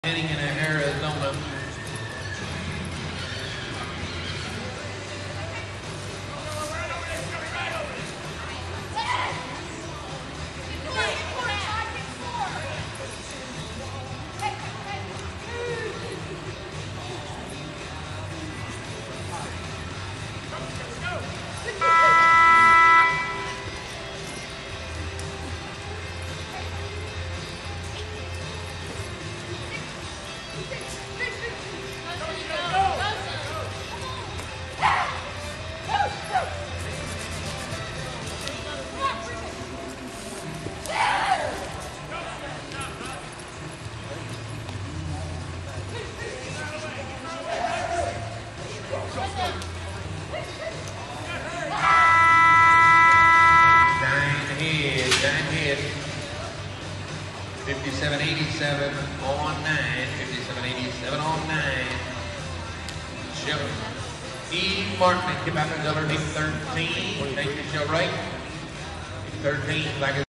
Heading in Arizona. Nine hit. 57-87 on 9. 57-87 on 9. E. Martin, keep out the color, deep 13. Take your show right. 13, like a